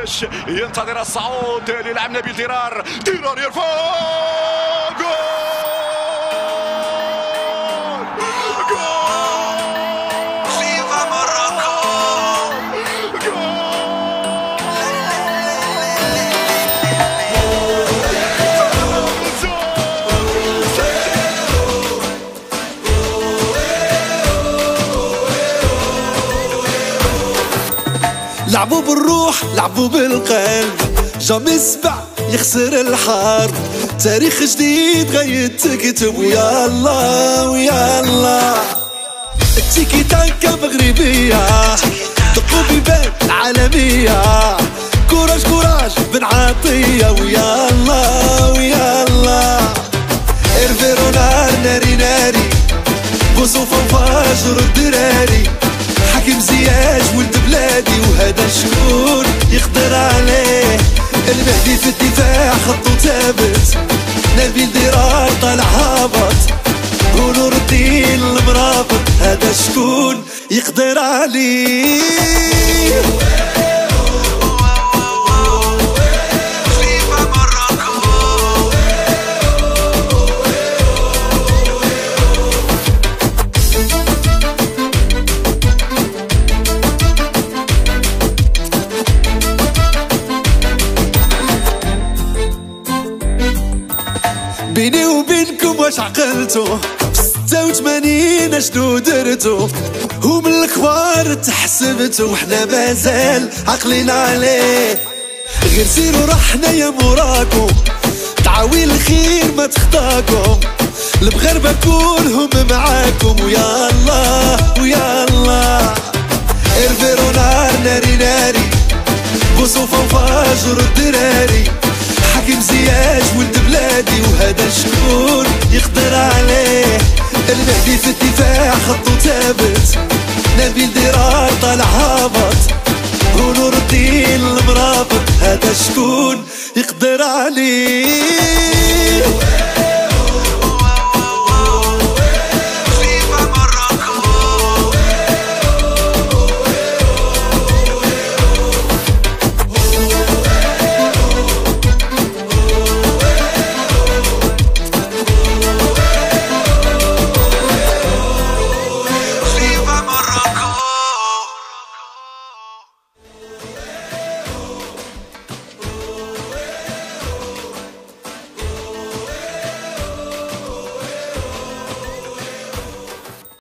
الكاش ينتظر الصعود للاعب نبيل درار يرفع لعبوا بالروح لعبوا بالقلب، جامي سبع يخسر الحرب، تاريخ جديد غيد تكتب ويا الله ويا الله. التيكي تاكا مغربية دقوا بيبان عالمية، كوراج كوراج بن عطية ويا الله ويا الله. إرفيرو نار ناري ناري بوصوفة وفاجر الدراري، حكيم زياج ولد بلادي وهذا شكون يقدر عليه. المهدي في الدفاع خطو ثابت، نبيل درار طالع هابط، ونور الدين المرابط هذا شكون يقدر عليه. بيني وبينكم واش عقلتو؟ 86 اشنو درتو؟ هم الكبار تحسبتو وحنا مازال عقلين عليه. غير سيرو رحنا يا موراكم، تعاويل الخير ما تخطاكم، المغاربة كلهم معاكم ويا الله ويا الله. إرفيرو نار ناري ناري بوصوفة وفاجر الدراري، حكيم زياج ولد بلادي وهذا شكون يقدر عليه. المهدي في الدفاع خطو ثابت، نبيل درار طالع هابط، ونور الدين المرابط هذا شكون يقدر عليه.